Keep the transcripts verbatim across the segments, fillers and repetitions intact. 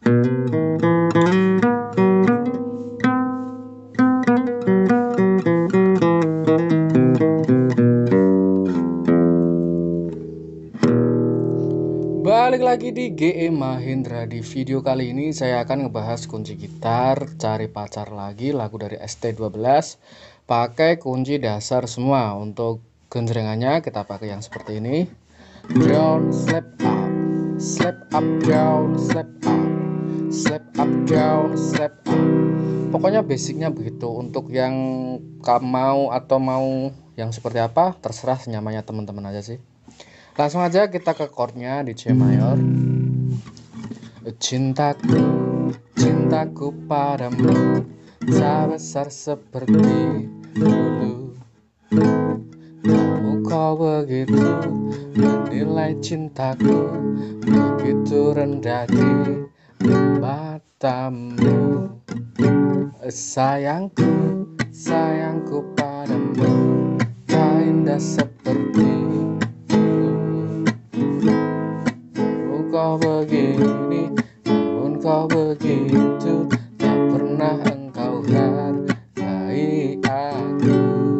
Balik lagi di G E Mahindra. Di video kali ini saya akan ngebahas kunci gitar Cari Pacar Lagi, lagu dari S T dua belas. Pakai kunci dasar semua. Untuk genjrengannya kita pakai yang seperti ini. Down, slap up, slap up, down, slap up, slap up, down, slap up. Pokoknya basicnya begitu. Untuk yang kamu mau atau mau yang seperti apa, terserah senyamannya teman-teman aja sih. Langsung aja kita ke chordnya di C mayor. Cintaku, cintaku padamu tak besar seperti dulu. Kamu kau begitu menilai cintaku, begitu rendah di matamu. Sayangku, sayangku padamu tak indah seperti kau begini, namun kau begitu, tak pernah engkau hargai aku.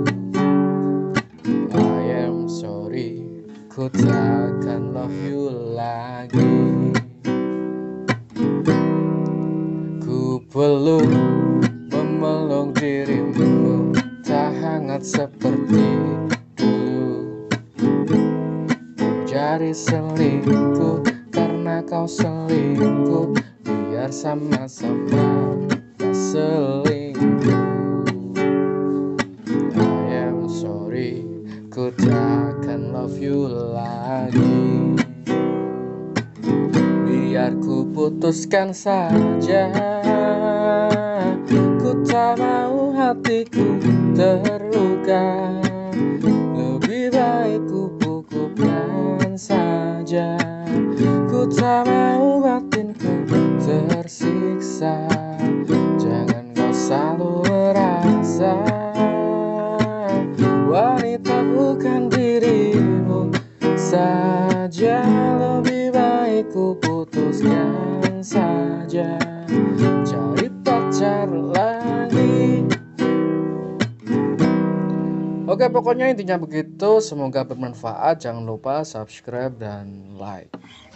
I am sorry, ku takkan love you lagi. Ku peluk, memeluk dirimu, tak hangat seperti dulu. Jadi selingkuh karena kau selingkuh, biar sama-sama tak selingkuh. I am sorry, ku takkan love you lagi. Biar ku putuskan saja, ku tak mau hatiku terluka. Lebih baik ku bukukan saja, ku tak mau batinku tersiksa. Jangan kau selalu merasa wanita bukan dirimu saja. Lebih baik ku putuskan saja, cari pacar lagi. Oke, pokoknya intinya begitu. Semoga bermanfaat. Jangan lupa subscribe dan like.